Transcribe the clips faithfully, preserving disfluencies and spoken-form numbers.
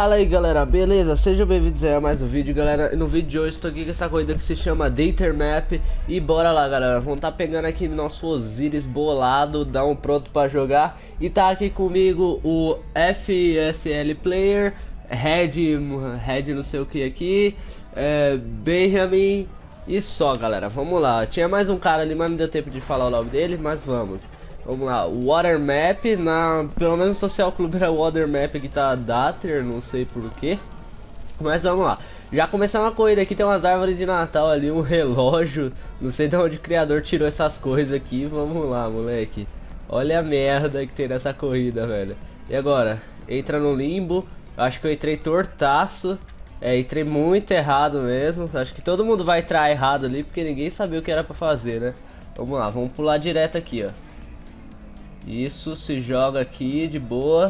Fala aí galera, beleza? Sejam bem-vindos aí a mais um vídeo, galera. No vídeo de hoje estou aqui com essa corrida que se chama Dater Map. E bora lá, galera, vamos estar tá pegando aqui nosso Osiris bolado, dá um pronto pra jogar. E tá aqui comigo o F S L Player, Red, Red não sei o que aqui, é, Benjamin e só, galera. Vamos lá, tinha mais um cara ali, mas não deu tempo de falar o nome dele, mas vamos. Vamos lá, Water Map, na, pelo menos no Social Club era Water Map, aqui tá Dater, não sei porquê. Mas vamos lá, já começamos a corrida aqui, tem umas árvores de Natal ali, um relógio. Não sei de onde o criador tirou essas coisas aqui, vamos lá, moleque. Olha a merda que tem nessa corrida, velho. E agora, entra no limbo, acho que eu entrei tortaço. É, entrei muito errado mesmo, acho que todo mundo vai entrar errado ali, porque ninguém sabia o que era pra fazer, né. Vamos lá, vamos pular direto aqui, ó. Isso, se joga aqui de boa.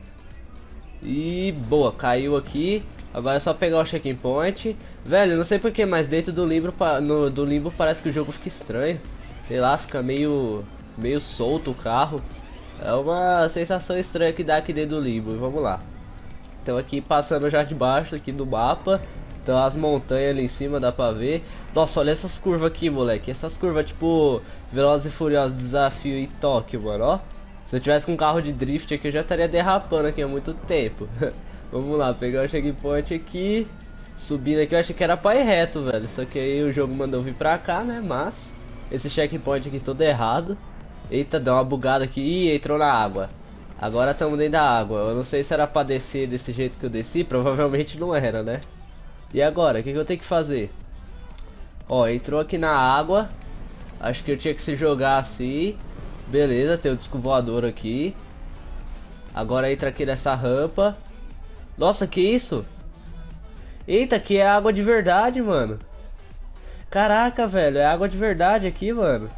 E boa, caiu aqui. Agora é só pegar o checkpoint. Velho, não sei porquê, mas dentro do limbo, no, do limbo parece que o jogo fica estranho. Sei lá, fica meio, meio solto o carro. É uma sensação estranha que dá aqui dentro do limbo. Vamos lá. Então aqui passando já de baixo aqui do mapa. Então as montanhas ali em cima dá pra ver. Nossa, olha essas curvas aqui, moleque. Essas curvas tipo Velozes e Furiosos Desafio em Tóquio, mano, ó. Se eu tivesse com um carro de drift aqui eu já estaria derrapando aqui há muito tempo. Vamos lá, pegar o checkpoint aqui. Subindo aqui, eu achei que era pra ir reto, velho. Só que aí o jogo mandou vir pra cá, né, mas esse checkpoint aqui todo errado. Eita, deu uma bugada aqui. Ih, entrou na água. Agora estamos dentro da água. Eu não sei se era pra descer desse jeito que eu desci. Provavelmente não era, né. E agora, o que, que eu tenho que fazer? Ó, entrou aqui na água. Acho que eu tinha que se jogar assim. Beleza, tem o disco voador aqui. Agora entra aqui nessa rampa. Nossa, que isso? Eita, aqui é água de verdade, mano. Caraca, velho, é água de verdade aqui, mano.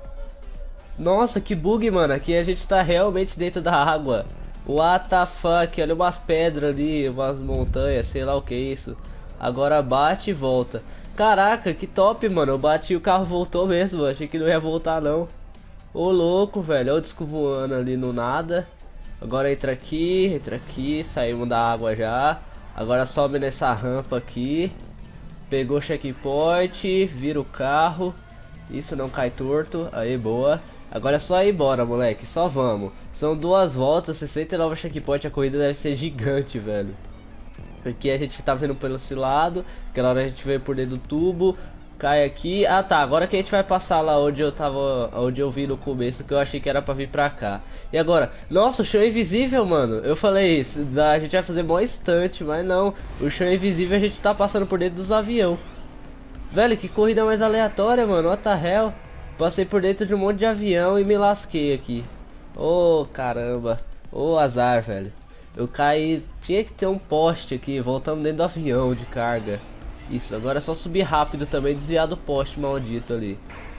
Nossa, que bug, mano. Aqui a gente tá realmente dentro da água. What the fuck, olha umas pedras ali, umas montanhas, sei lá o que é isso. Agora bate e volta. Caraca, que top, mano. Eu bati e o carro voltou mesmo. Achei que não ia voltar, não. Ô, louco, velho. Olha o disco voando ali no nada. Agora entra aqui, entra aqui. Saímos da água já. Agora sobe nessa rampa aqui. Pegou o checkpoint. Vira o carro. Isso, não cai torto. Aí, boa. Agora é só ir embora, moleque. Só vamos. São duas voltas, sessenta e nove checkpoint. A corrida deve ser gigante, velho. Porque a gente tá vendo pelo esse lado. Aquela hora a gente veio por dentro do tubo. Cai aqui. Ah tá, agora que a gente vai passar lá onde eu tava. Onde eu vi no começo, que eu achei que era pra vir pra cá. E agora? Nossa, o chão é invisível, mano. Eu falei isso, a gente vai fazer mó instante, mas não. O chão é invisível, a gente tá passando por dentro dos aviões. Velho, que corrida mais aleatória, mano. What the hell? Passei por dentro de um monte de avião e me lasquei aqui. Ô, oh, caramba. Ô, oh, azar, velho. Eu caí, tinha que ter um poste aqui, voltamos dentro do avião de carga. Isso, agora é só subir rápido também, desviar do poste maldito ali.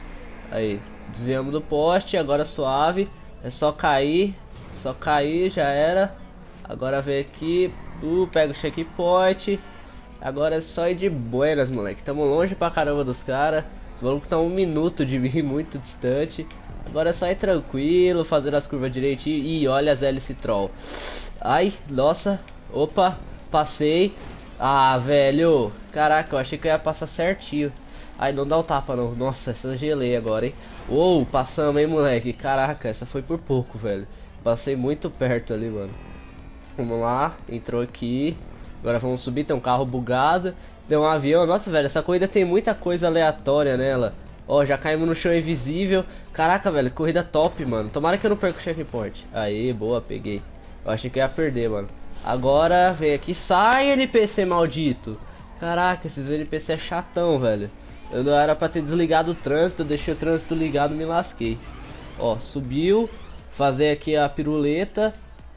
Aí, desviamos do poste, agora suave. É só cair, só cair, já era. Agora vem aqui, uh, pega o checkpoint. Agora é só ir de buenas, moleque. Tamo longe pra caramba dos caras. Os malucos estão um minuto de mim, muito distante. Agora é só ir tranquilo, fazer as curvas direitinho. Ih, olha as hélice troll. Ai, nossa. Opa, passei. Ah, velho. Caraca, eu achei que eu ia passar certinho. Ai, não dá o tapa não. Nossa, essa gelei agora, hein. Uou, passamos, hein, moleque. Caraca, essa foi por pouco, velho. Passei muito perto ali, mano. Vamos lá, entrou aqui. Agora vamos subir, tem um carro bugado. Tem um avião. Nossa, velho, essa corrida tem muita coisa aleatória nela. Ó, já caímos no chão invisível. Caraca, velho, corrida top, mano. Tomara que eu não perca o checkpoint. Aí, boa, peguei. Eu achei que eu ia perder, mano. Agora, vem aqui. Sai, N P C maldito. Caraca, esses N P C é chatão, velho. Eu não era pra ter desligado o trânsito. Eu deixei o trânsito ligado, me lasquei. Ó, subiu. Fazer aqui a piruleta.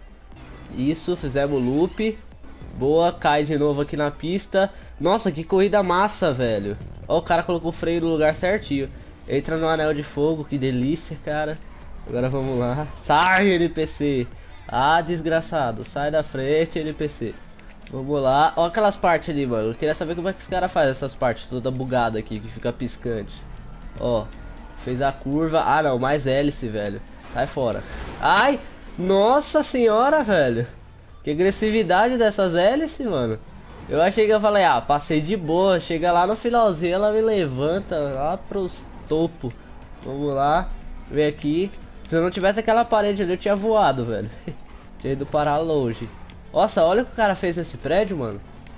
Isso, fizemos o loop. Boa, cai de novo aqui na pista. Nossa, que corrida massa, velho. Ó, o cara colocou o freio no lugar certinho. Entra no anel de fogo, que delícia, cara. Agora vamos lá. Sai, N P C. Ah, desgraçado. Sai da frente, N P C. Vamos lá. Ó aquelas partes ali, mano. Eu queria saber como é que os caras fazem essas partes toda bugada aqui, que fica piscante. Ó, fez a curva. Ah, não, mais hélice, velho. Sai fora. Ai, nossa senhora, velho. Que agressividade dessas hélices, mano. Eu achei que eu falei, ah, passei de boa. Chega lá no finalzinho, ela me levanta lá pros topos. Vamos lá, ver aqui. Se eu não tivesse aquela parede ali, eu tinha voado, velho. Tinha ido parar longe. Nossa, olha o que o cara fez nesse prédio, mano.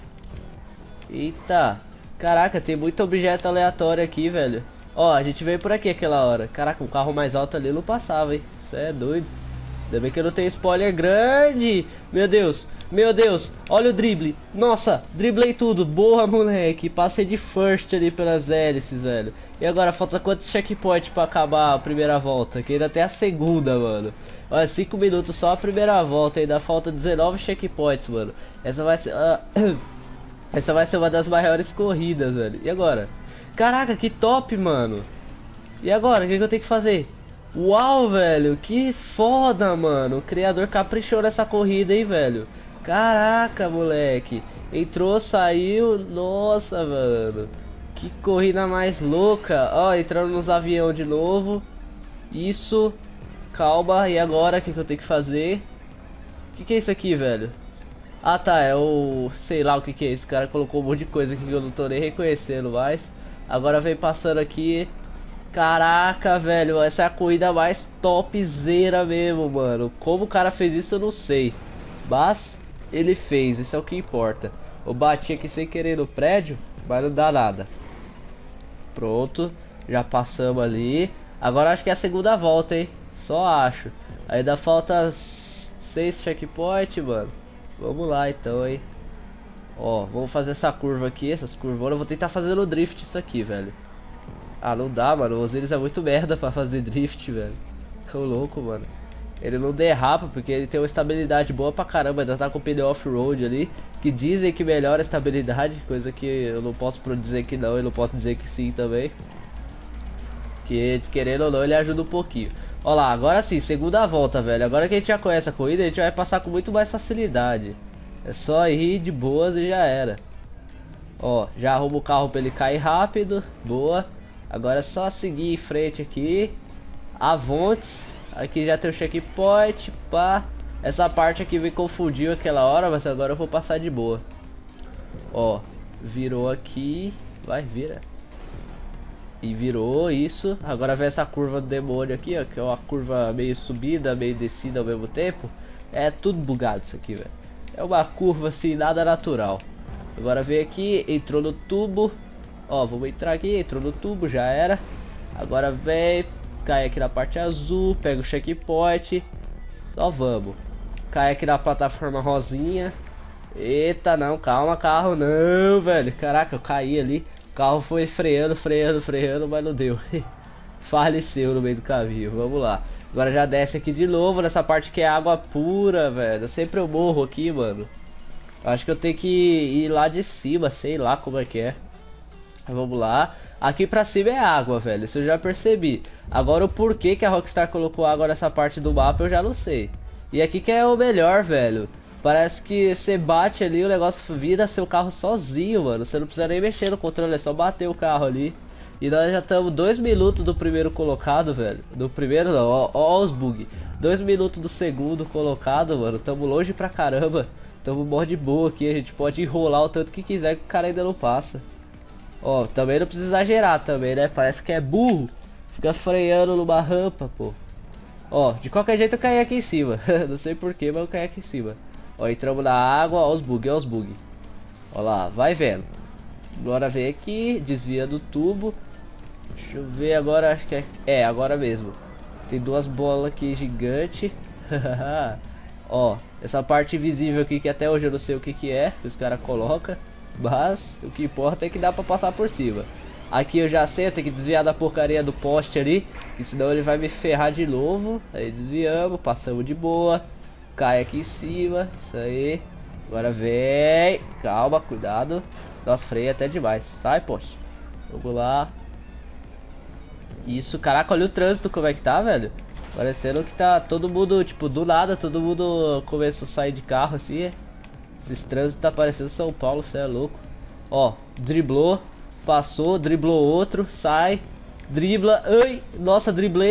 Eita. Caraca, tem muito objeto aleatório aqui, velho. Ó, a gente veio por aqui aquela hora. Caraca, um carro mais alto ali não passava, hein. Isso é doido. Ainda bem que eu não tenho spoiler grande. Meu Deus, meu Deus. Olha o drible. Nossa, driblei tudo. Boa, moleque. Passei de first ali pelas hélices, velho. E agora, falta quantos checkpoints pra acabar a primeira volta? Que ainda tem a segunda, mano. Olha, cinco minutos só a primeira volta. Ainda falta dezenove checkpoints, mano. Essa vai ser... Uh, essa vai ser uma das maiores corridas, velho. E agora? Caraca, que top, mano. E agora, o que, que eu tenho que fazer? Uau, velho, que foda, mano. O criador caprichou nessa corrida, hein, velho. Caraca, moleque. Entrou, saiu. Nossa, mano. Que corrida mais louca. Ó, entrando nos aviões de novo. Isso. Calma, e agora, o que, que eu tenho que fazer? O que, que é isso aqui, velho? Ah, tá, é o... sei lá o que, que é isso. O cara colocou um monte de coisa aqui que eu não tô nem reconhecendo mais. Agora vem passando aqui. Caraca, velho, essa é a corrida mais topzera mesmo, mano. Como o cara fez isso eu não sei. Mas ele fez, isso é o que importa. Eu bati aqui sem querer no prédio, mas não dá nada. Pronto, já passamos ali. Agora acho que é a segunda volta, hein. Só acho. Ainda falta seis checkpoints, mano. Vamos lá então, hein. Ó, vamos fazer essa curva aqui, essas curvonas. Eu vou tentar fazer no drift isso aqui, velho. Ah, não dá, mano. O Osiris é muito merda pra fazer drift, velho. Tô louco, mano. Ele não derrapa porque ele tem uma estabilidade boa pra caramba. Ainda tá com o pneu off-road ali, que dizem que melhora a estabilidade. Coisa que eu não posso dizer que não, eu não posso dizer que sim também. Que, querendo ou não, ele ajuda um pouquinho. Ó lá, agora sim, segunda volta, velho. Agora que a gente já conhece a corrida, a gente vai passar com muito mais facilidade. É só ir de boas e já era. Ó, já arruma o carro pra ele cair rápido. Boa. Agora é só seguir em frente aqui. Avontes. Aqui já tem o checkpoint. Pá. Essa parte aqui me confundiu aquela hora, mas agora eu vou passar de boa. Ó, virou aqui. Vai, vira. E virou isso. Agora vem essa curva do demônio aqui, ó. Que é uma curva meio subida, meio descida ao mesmo tempo. É tudo bugado isso aqui, velho. É uma curva assim, nada natural. Agora vem aqui, entrou no tubo. Ó, vamos entrar aqui, entrou no tubo, já era. Agora vem, cai aqui na parte azul, pega o checkpoint. Só vamos. Cai aqui na plataforma rosinha. Eita, não, calma, carro, não, velho. Caraca, eu caí ali. O carro foi freando, freando, freando, mas não deu. Faleceu no meio do caminho, vamos lá. Agora já desce aqui de novo, nessa parte que é água pura, velho. Sempre eu morro aqui, mano. Acho que eu tenho que ir lá de cima, sei lá como é que é. Vamos lá. Aqui pra cima é água, velho. Isso eu já percebi. Agora o porquê que a Rockstar colocou água nessa parte do mapa eu já não sei. E aqui que é o melhor, velho. Parece que você bate ali, o negócio vira seu carro sozinho, mano. Você não precisa nem mexer no controle, é só bater o carro ali. E nós já estamos dois minutos do primeiro colocado, velho. Do primeiro não, ó, ó os bugs. Dois minutos do segundo colocado, mano. Tamo longe pra caramba. Tamo mó de boa aqui. A gente pode enrolar o tanto que quiser que o cara ainda não passa. Ó, também não precisa exagerar também, né? Parece que é burro. Fica freando numa rampa, pô. Ó, de qualquer jeito eu caí aqui em cima. Não sei porquê, mas eu caí aqui em cima. Ó, entramos na água, ó os bugs, ó os bugs. Ó lá, vai vendo. Agora vem aqui, desvia do tubo. Deixa eu ver agora, acho que é... É, agora mesmo. Tem duas bolas aqui gigantes. Ó, essa parte invisível aqui que até hoje eu não sei o que que é, que os caras colocam. Mas o que importa é que dá pra passar por cima. Aqui eu já sei, eu tenho que desviar da porcaria do poste ali, que senão ele vai me ferrar de novo. Aí desviamos, passamos de boa. Cai aqui em cima, isso aí. Agora vem, calma, cuidado. Nossa, freia até demais, sai poste. Vamos lá. Isso, caraca, olha o trânsito como é que tá, velho. Parecendo que tá todo mundo, tipo, do nada, todo mundo começou a sair de carro assim. Esses trânsitos tá parecendo São Paulo, você é louco. Ó, driblou, passou, driblou outro, sai, dribla, ai, nossa, driblei,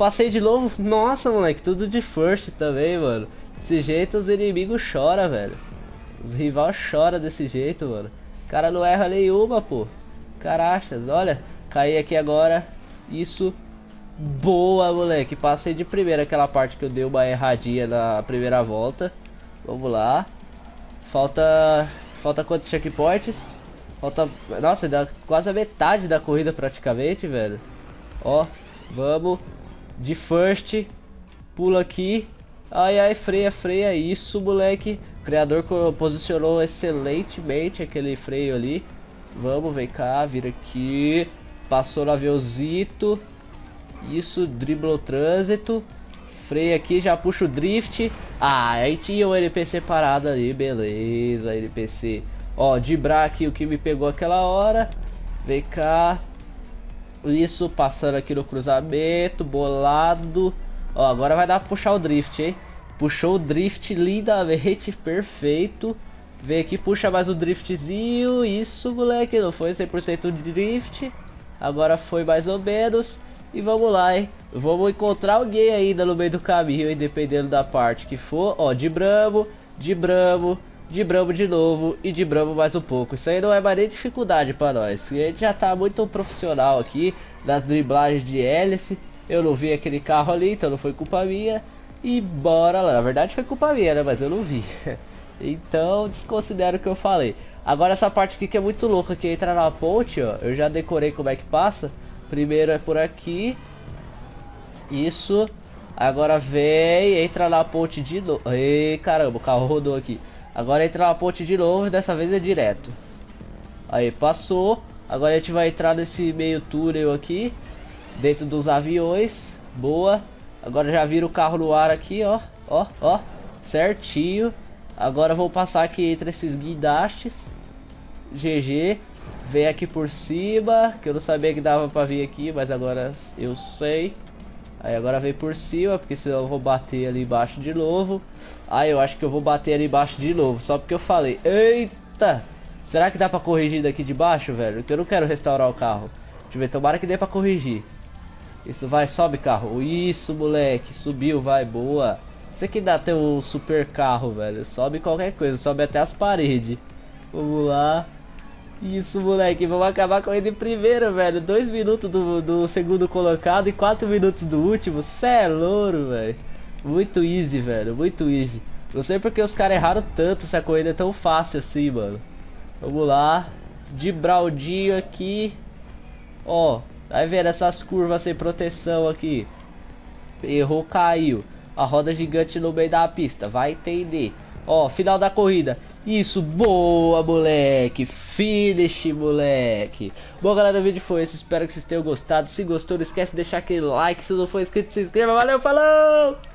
passei de novo. Nossa, moleque, tudo de first também, mano. Desse jeito os inimigos choram, velho. Os rivais choram desse jeito, mano. O cara não erra nenhuma, pô. Carachas, olha. Caí aqui agora. Isso. Boa, moleque. Passei de primeira aquela parte que eu dei uma erradinha na primeira volta. Vamos lá. Falta... Falta quantos checkpoints? Falta... Nossa, dá quase a metade da corrida praticamente, velho. Ó, vamos. De first. Pula aqui. Ai, ai, freia, freia. Isso, moleque. O criador posicionou excelentemente aquele freio ali. Vamos, vem cá, vira aqui. Passou no aviãozito. Isso, dribla o trânsito. Freia aqui, já puxa o drift. Ah, aí tinha o N P C parado ali. Beleza, N P C. Ó, dibrar aqui o que me pegou aquela hora. Vem cá. Isso, passando aqui no cruzamento. Bolado. Ó, agora vai dar pra puxar o drift, hein? Puxou o drift lindamente, perfeito. Vem aqui, puxa mais o driftzinho. Isso, moleque, não foi cem por cento de drift. Agora foi mais ou menos. E vamos lá, hein? Vamos encontrar alguém ainda no meio do caminho, hein? Dependendo da parte que for. Ó, de bramo, de bramo, de bramo de novo e de bramo mais um pouco. Isso aí não é mais nem dificuldade pra nós. A gente já tá muito profissional aqui nas driblagens de hélice. Eu não vi aquele carro ali, então não foi culpa minha. E bora lá. Na verdade foi culpa minha, né? Mas eu não vi. Então desconsidero o que eu falei. Agora essa parte aqui que é muito louca, que entra na ponte, ó. Eu já decorei como é que passa. Primeiro é por aqui. Isso. Agora vem, entra na ponte de novo. Ei, caramba, o carro rodou aqui. Agora entra na ponte de novo e dessa vez é direto. Aí, passou. Agora a gente vai entrar nesse meio túnel aqui. Dentro dos aviões. Boa. Agora já vira o carro no ar aqui, ó. Ó, ó. Certinho. Agora vou passar aqui entre esses guindastes. G G. Vem aqui por cima. Que eu não sabia que dava pra vir aqui, mas agora eu sei. Aí agora vem por cima, porque senão eu vou bater ali embaixo de novo. Ah, eu acho que eu vou bater ali embaixo de novo, só porque eu falei. Eita! Será que dá pra corrigir daqui de baixo, velho? Porque eu não quero restaurar o carro. Deixa eu ver, tomara que dê pra corrigir. Isso, vai, sobe carro. Isso, moleque, subiu, vai, boa. Isso aqui dá até um super carro, velho. Sobe qualquer coisa, sobe até as paredes. Vamos lá. Isso, moleque, vamos acabar correndo em primeiro, velho. Dois minutos do, do segundo colocado e quatro minutos do último. Cê é louro, velho. Muito easy, velho, muito easy. Não sei porque os caras erraram tanto se a corrida é tão fácil assim, mano. Vamos lá. De Braldinho aqui. Ó, vai ver essas curvas sem proteção aqui. Errou, caiu. A roda gigante no meio da pista, vai entender. Ó, final da corrida. Isso, boa, moleque. Finish, moleque. Bom, galera, o vídeo foi esse. Espero que vocês tenham gostado. Se gostou, não esquece de deixar aquele like. Se não for inscrito, se inscreva. Valeu, falou!